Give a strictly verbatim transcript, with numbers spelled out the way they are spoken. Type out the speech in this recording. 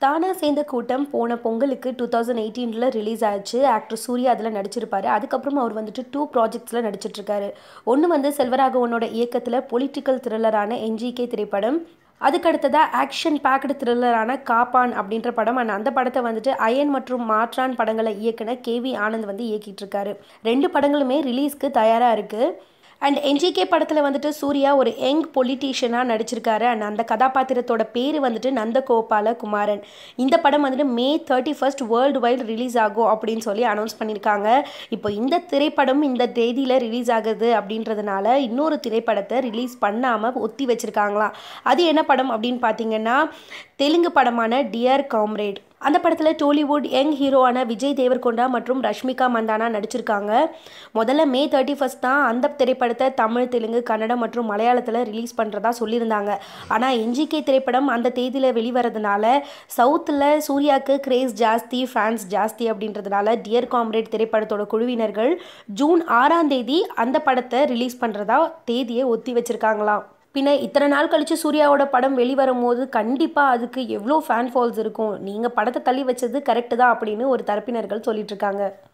தானா சேர்ந்த கூட்டம் போன பொங்கலுக்கு டூ தௌசண்ட் எயிட்டீனில் ரிலீஸ் ஆச்சு. ஆக்டர் சூர்யா அதில் நடிச்சிருப்பாரு. அதுக்கப்புறம் அவர் வந்துட்டு டூ ப்ராஜெக்ட்ஸில் நடிச்சிட்ருக்காரு. ஒன்று வந்து செல்வராகவனோட இயக்கத்தில் பொலிட்டிக்கல் த்ரில்லரான என்ஜிகே திரைப்படம். அதுக்கடுத்ததாக ஆக்ஷன் பேக்டு த்ரில்லரான காப்பான் அப்படின்ற படம். அண்ட் அந்த படத்தை வந்துட்டு அயன் மற்றும் மாற்றான் படங்களை இயக்குன கே வி ஆனந்த் வந்து இயக்கிட்டு இருக்காரு. ரெண்டு படங்களுமே ரிலீஸ்க்கு தயாராக இருக்குது. அண்ட் என்ஜிகே படத்தில் வந்துட்டு சூர்யா ஒரு யங் பொலிட்டீஷியனாக நடிச்சிருக்காரு. அண்ட் அந்த கதாபாத்திரத்தோட பேர் வந்துட்டு நந்தகோபால குமாரன். இந்த படம் வந்துட்டு May thirty first world wide release ஆகும் அப்படின்னு சொல்லி அனௌன்ஸ் பண்ணியிருக்காங்க. இப்போ இந்த திரைப்படம் இந்த தேதியில் ரிலீஸ் ஆகுது அப்படின்றதுனால இன்னொரு திரைப்படத்தை ரிலீஸ் பண்ணாமல் ஒத்தி வச்சுருக்காங்களாம். அது என்ன படம் அப்படின்னு பார்த்தீங்கன்னா தெலுங்கு படமான டியர் காம்ரேட். அந்த படத்தில் டோலிவுட் யங் ஹீரோவான விஜய் தேவர்கொண்டா மற்றும் ரஷ்மிகா மந்தானா நடிச்சிருக்காங்க. முதல்ல மே தேர்ட்டி ஃபர்ஸ்ட் தான் அந்த திரைப்படத்தை தமிழ், தெலுங்கு, கன்னடம் மற்றும் மலையாளத்தில் ரிலீஸ் பண்ணுறதா சொல்லியிருந்தாங்க. ஆனால் என்ஜிகே திரைப்படம் அந்த தேதியில் வெளிவரதுனால சவுத்தில் சூர்யாவுக்கு கிரேஸ் ஜாஸ்தி, ஃபேன்ஸ் ஜாஸ்தி அப்படின்றதுனால டியர் காம்ரேட் திரைப்படத்தோட குழுவினர்கள் ஜூன் ஆறாம் தேதி அந்த படத்தை ரிலீஸ் பண்ணுறதா தேதியை ஒத்தி வச்சுருக்காங்களாம். பின்ன இத்தனை நாள் கழித்து சூர்யாவோட படம் வெளிவரும் போது கண்டிப்பாக அதுக்கு எவ்வளோ ஃபேன் ஃபால்ஸ் இருக்கும். நீங்கள் படத்தை தள்ளி வச்சது கரெக்டு தான் அப்படின்னு ஒரு தரப்பினர்கள் சொல்லிட்டு இருக்காங்க.